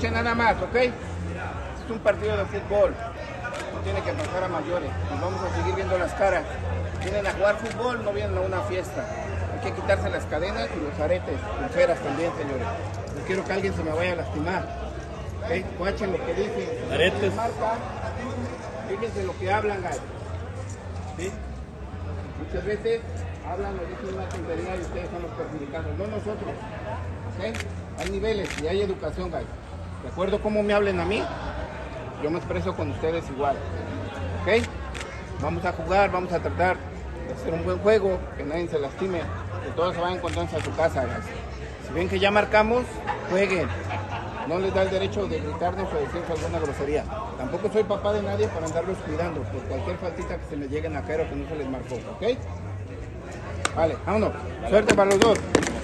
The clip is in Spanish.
Nada más, ¿ok? Es un partido de fútbol. No tiene que pasar a mayores. Nos vamos a seguir viendo las caras. Vienen a jugar fútbol, no vienen a una fiesta. Hay que quitarse las cadenas y los aretes, pulseras también, señores. No quiero que alguien se me vaya a lastimar. ¿Ok? Guachen lo que dicen. Aretes. Marca, fíjense lo que hablan, guys. ¿Sí? Muchas veces hablan o dicen una tontería y ustedes son los perjudicados, no nosotros. ¿Ok? Hay niveles y hay educación, guys. De acuerdo a cómo me hablen a mí, yo me expreso con ustedes igual. ¿Ok? Vamos a jugar, vamos a tratar de hacer un buen juego, que nadie se lastime, que todos se vayan contentos a su casa, guys. Si ven que ya marcamos, jueguen. No les da el derecho de gritarnos o decirnos alguna grosería. Tampoco soy papá de nadie para andarlos cuidando por cualquier faltita que se les lleguen a caer o que no se les marcó, ¿ok? Vale, vámonos. Suerte para los dos.